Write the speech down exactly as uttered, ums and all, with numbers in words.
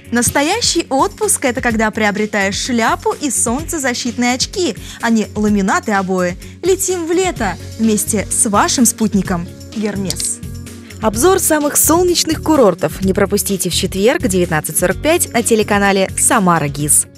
Настоящий отпуск – это когда приобретаешь шляпу и солнцезащитные очки, а не ламинат и обои. Летим в лето вместе с вашим спутником Гермес. Обзор самых солнечных курортов не пропустите в четверг, девятнадцать сорок пять, на телеканале «Самара ГИС».